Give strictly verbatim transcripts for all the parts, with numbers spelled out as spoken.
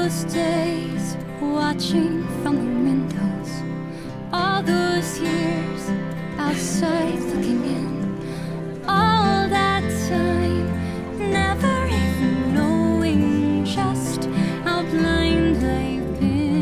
those days, watching from the windows, all those years outside looking in, all that time, never even knowing just how blind I've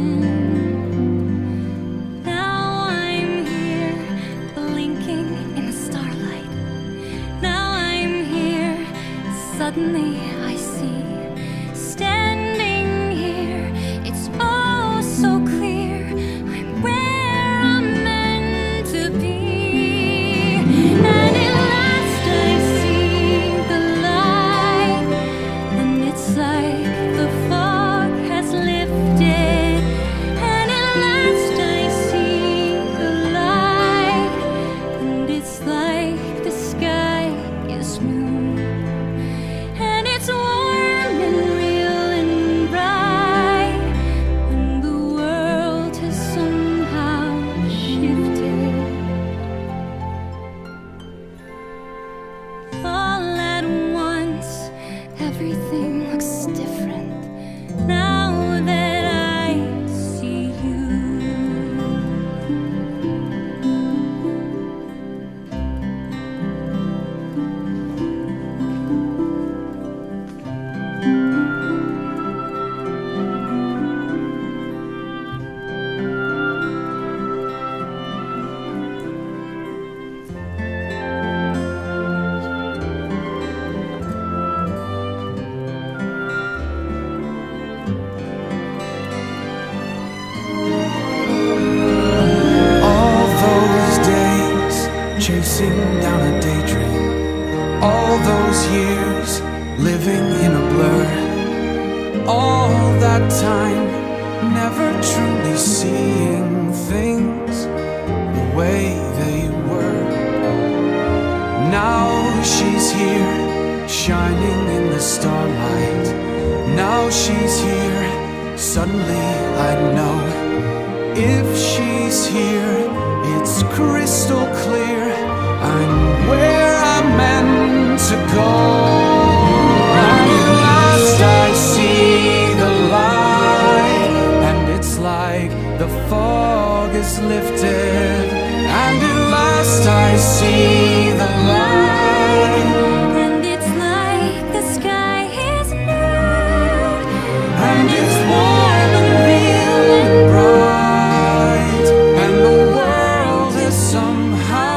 been. Now I'm here, blinking in the starlight. Now I'm here, suddenly I see. Standing here, it's all so clear. I'm where I'm meant to be. And at last I see the light, and it's like the fog has lifted. And at last I see the light, and it's like the sky is new. And it's warm and real and bright, and the world has somehow shifted. All at once, everything looks different now that I see you. All those days chasing down a daydream, all those years living in a blur, all that time never truly seeing things the way they were. Now she's here, shining in the starlight. Now she's here, suddenly I know. If she's here, it's crystal clear. I'm where I'm meant to go. And at last I see the light, and it's like the fog is lifted. And at last I see the light, And it's like the sky is new. and it's warm and real and bright, and the world has somehow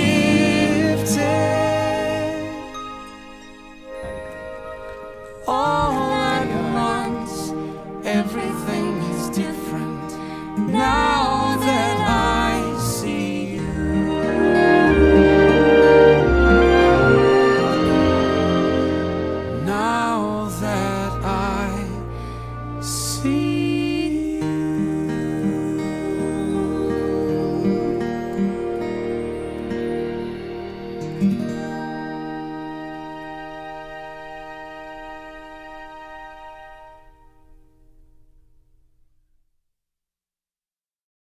shifted. All at once, everything is different now that I see you. Now that I see you.